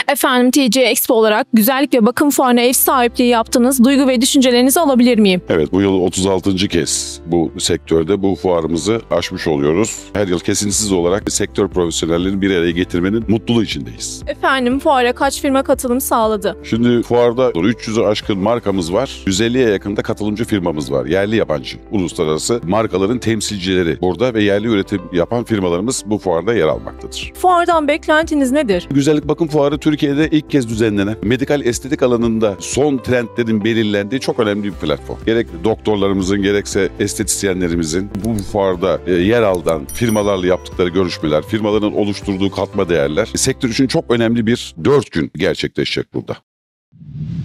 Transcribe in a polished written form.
Efendim, TC Expo olarak güzellik ve bakım fuarına ev sahipliği yaptınız. Duygu ve düşüncelerinizi alabilir miyim? Evet, bu yıl 36. kez bu sektörde bu fuarımızı açmış oluyoruz. Her yıl kesintisiz olarak sektör profesyonellerini bir araya getirmenin mutluluğu içindeyiz. Efendim, fuara kaç firma katılım sağladı? Şimdi fuarda 300'ü aşkın markamız var. 150'ye yakın da katılımcı firmamız var. Yerli yabancı, uluslararası markaların temsilcileri burada ve yerli üretim yapan firmalarımız bu fuarda yer almaktadır. Fuardan beklentiniz nedir? Güzellik bakım fuarı Türkiye'de ilk kez düzenlenen, medikal estetik alanında son trendlerin belirlendiği çok önemli bir platform. Gerek doktorlarımızın gerekse estetisyenlerimizin bu fuarda yer alan firmalarla yaptıkları görüşmeler, firmaların oluşturduğu katma değerler sektör için çok önemli bir 4 gün gerçekleşecek burada.